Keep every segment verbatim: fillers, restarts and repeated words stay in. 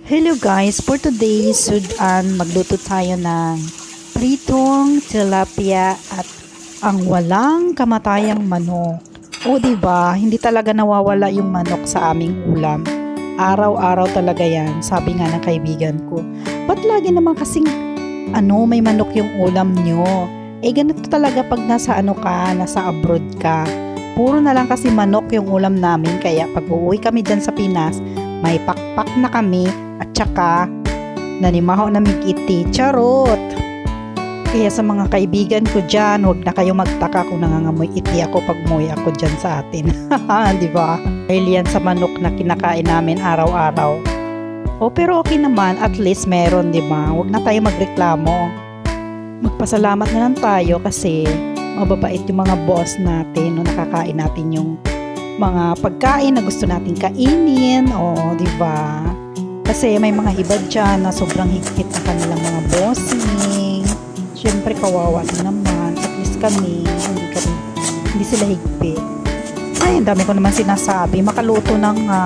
Hello guys, for today's sudan, magluto tayo ng pritong tilapia at ang walang kamatayang manok. O diba, hindi talaga nawawala yung manok sa aming ulam. Araw-araw talaga yan, sabi nga ng kaibigan ko. Ba't lagi naman kasing ano, may manok yung ulam nyo? Eh ganito talaga pag nasa ano ka, nasa abroad ka. Puro na lang kasi manok yung ulam namin, kaya pag uuwi kami dyan sa Pinas, may pakpak na kami at saka nanimaho na migiti. Charot! Kaya sa mga kaibigan ko dyan, huwag na kayo magtaka kung nangangamoy iti ako pag umuwi ako dyan sa atin. Diba? Dahil yan sa manok na kinakain namin araw-araw. O pero okay naman, at least meron, diba? Huwag na tayo magreklamo. Magpasalamat na lang tayo kasi mababait yung mga boss natin no, nakakain natin yung mga pagkain na gusto natin kainin. O, di ba? Kasi may mga iba dyan na sobrang higpit ang kanilang mga bossing. Siyempre, kawawa din naman. At least kami, hindi, kami, hindi sila higpit. Ay, ang dami ko naman sinasabi. Makaluto na nga.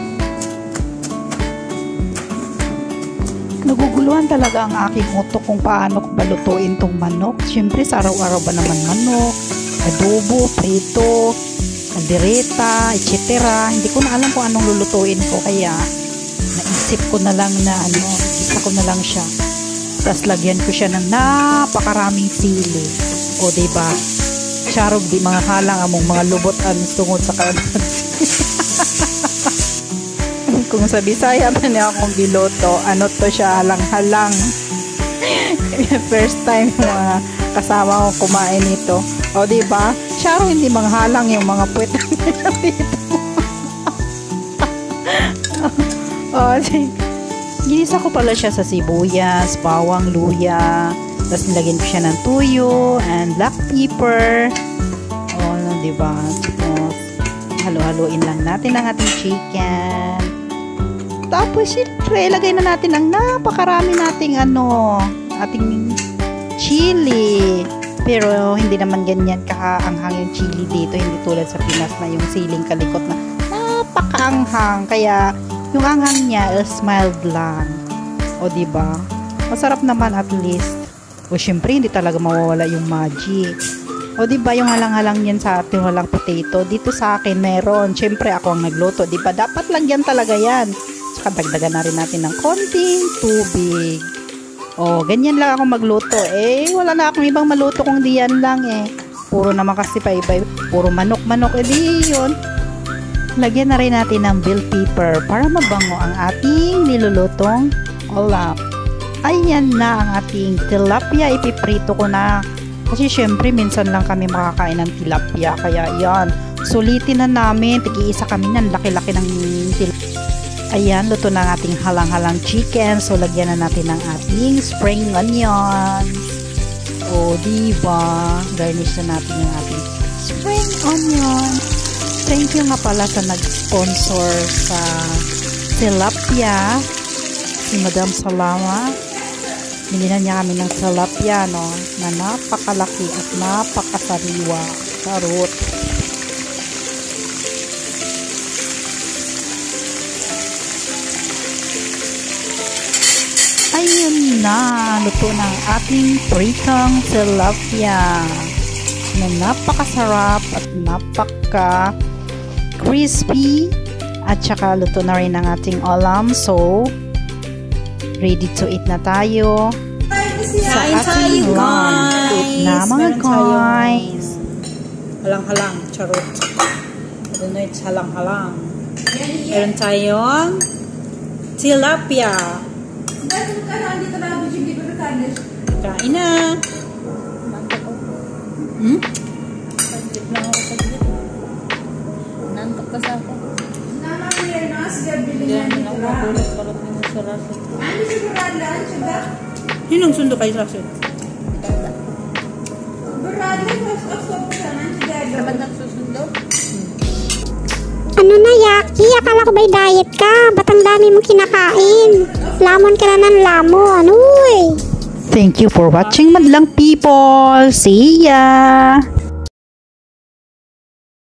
Naguguluhan talaga ang aking utok kung paano ko balutuin tong manok. Siyempre, sa araw-araw ba naman manok, adobo, prito, kaldereta, et cetera. Hindi ko na alam kung anong lulutuin ko, kaya naisip ko na lang na ano, isa ko na lang siya. Tapos lagyan ko siya ng napakaraming sili. O diba? Charog di mga halang among mga lubot ang tungod sa kanan. Kung sa Bisaya pa niya akong biloto, ano to siya, halang-halang. First time mga kasama ko kumain nito. O diba? Charo, hindi mga halang yung mga puwet dito. O, ginisa ko pala siya sa sibuyas, bawang, luya. Tapos nilagyan ko siya ng tuyo and black pepper. O, diba? Tapos, halo-haloin lang natin ang ating chicken. Tapos, syempre, lagay na natin ang napakarami nating ano, ating chili. Pero, hindi naman ganyan kaanghang yung chili dito. Hindi tulad sa Pinas na yung siling kalikot na napakaanghang. Kaya, yung anghang niya is mild lang. O, diba? Masarap naman at least. O, syempre, hindi talaga mawawala yung magic. O, diba, yung halang-halang yan sa atin, walang potato. Dito sa akin, meron. Syempre, ako ang nagluto. Diba? Dapat lang yan talaga yan. Saka dagdagan na rin natin ng konting tubig. O, ganyan lang ako magluto. Eh, wala na akong ibang maluto kung di yan lang eh. Puro naman kasi pa-iba. Puro manok-manok. Eh, di yun. Lagyan na rin natin ng bell pepper para mabango ang ating nilulutong ulam. Ayan na ang ating tilapia. Ipiprito ko na. Kasi syempre, minsan lang kami makakain ng tilapia. Kaya yan. Sulitin na namin. Tigi-isa kami nan. Laki-laki ng tilapia. Ayan, luto na ang ating halang-halang chicken. So, lagyan na natin ng ating spring onion. O, diba? Garnish na natin yung ating spring onion. Thank you nga pala sa nag-sponsor sa tilapia. Si Madam Salama. Binilan niya kami ng tilapia, no? Na napakalaki at napakasariwa. Charot. Ayun na, luto ng ating pritong tilapia na napakasarap at napaka crispy at saka luto na rin ang ating ulam. So, ready to eat na tayo sa ating lunch. Eat na mga guys. Halang-halang, charot. Doon na it's halang-halang. Meron tayong tilapia. Kain na. Hmm? Saglit lang ako saglit. Nantok pa sa ako. Diyan lang magulat parang mo sa raso. Yun ang sundo kayo sa raso? Dapat nagsusundo? Ano na, Yaki? Akala ko ba'y diet ka? Ba't ang dami mong kinakain? Lamon ka na ng lamon. Uy! Thank you for watching, madlang people. See ya!